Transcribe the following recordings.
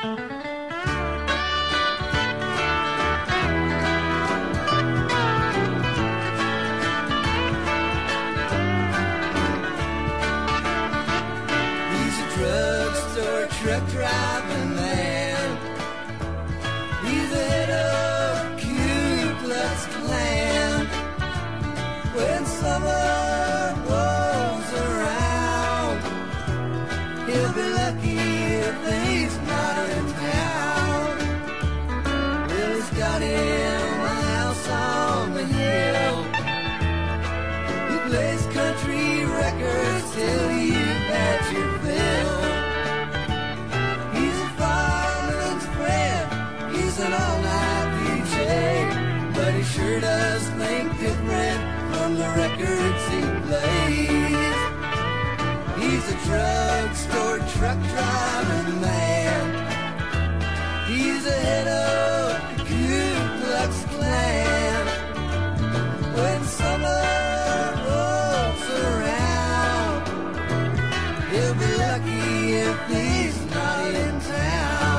Truck driving man. He's the head of Ku Klux Klan. When summer rolls around, he'll be lucky if he's not in town. Well, he's got him a house on the hill. He plays country records till you've had your fill. An all-night DJ, but he sure does think different from the records he plays. He's a drugstore truck driving man. He's the head of the Ku Klux Klan. When summer rolls around, he'll be lucky if he's not in town.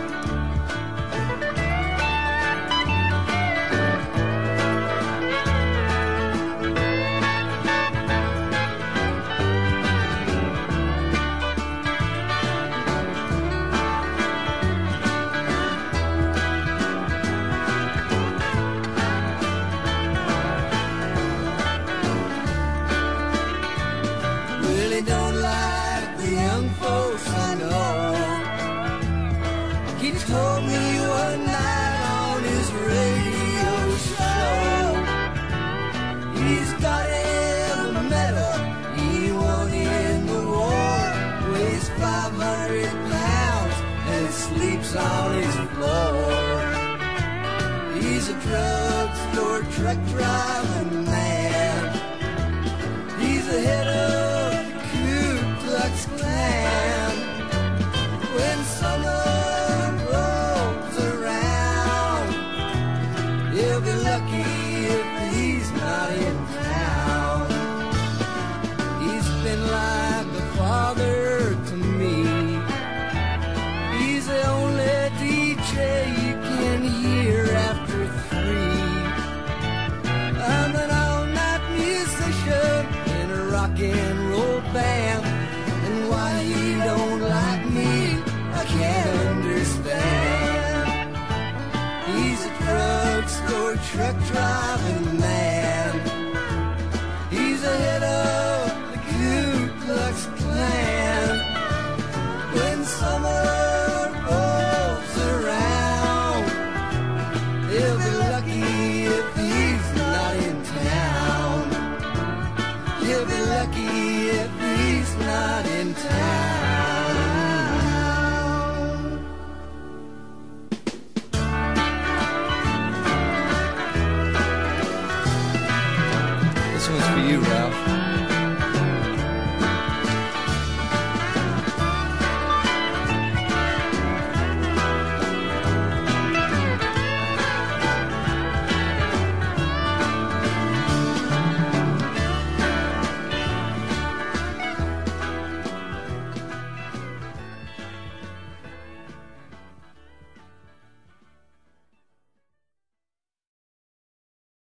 Told me one night on his radio show, he's got him a medal he won in the war, weighs 500 pounds and sleeps on his floor. He's a drugstore truck driving man. He's the head of the Ku Klux Klan. When summer lucky if he's not in town. He's been like a father to me. He's the only DJ you can hear after 3. I'm an all-night musician in a rock and roll band, and why he don't like me, I can't understand. He's a drugstore truck driving man. He's the head of the Ku Klux Klan. When summer